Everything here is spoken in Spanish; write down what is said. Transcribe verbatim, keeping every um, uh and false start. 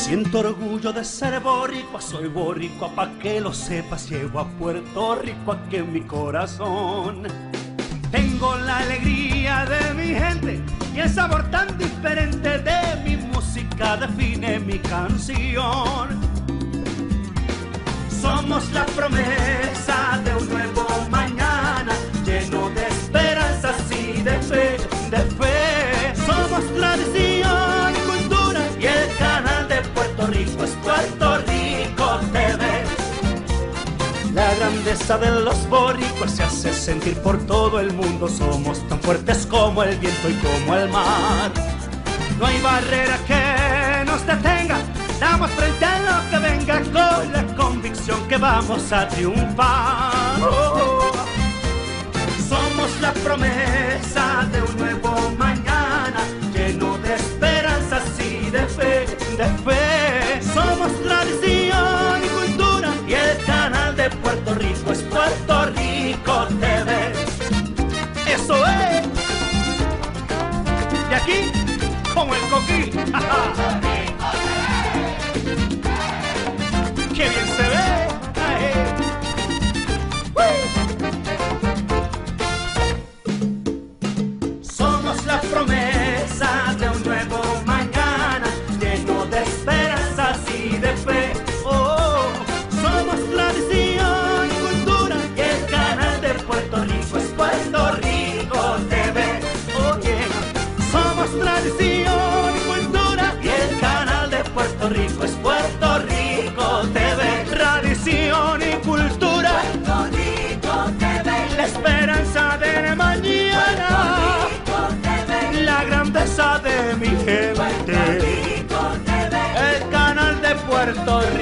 Siento orgullo de ser boricua, soy boricua pa' que lo sepas. Llevo a Puerto Rico aquí en mi corazón. Tengo la alegría de mi gente y el sabor tan diferente de mi música define mi canción. Somos la promesa de un nuevo mañana, lleno de esperanzas y de fe, de fe. Somos tradición y cultura y el canal de Puerto Rico es Puerto Rico T V. La grandeza de los boricuas se hace sentir por todo el mundo. Somos tan fuertes como el viento y como el mar. No hay barrera que nos detenga. Damos frente a lo que venga con la convicción que vamos a triunfar. Oh. Somos la promesa de un nuevo mañana, lleno de esperanzas y de fe, de fe. Somos tradición y cultura y el canal de Puerto Rico es Puerto Rico T V. Eso es. De aquí, como el coquí. ¡Qué bien se ve! Somos la promesa de un nuevo mañana, lleno de esperanzas y de fe. Oh, somos tradición y cultura y el canal de Puerto Rico es Puerto Rico T V. Oh, yeah. Somos tradición y cultura y el canal de Puerto Rico es Puerto Rico T V. Tradición y cultura, Puerto Rico T V. La esperanza de mañana, Puerto Rico T V. La grandeza de mi gente, Puerto Rico T V. El canal de Puerto Rico.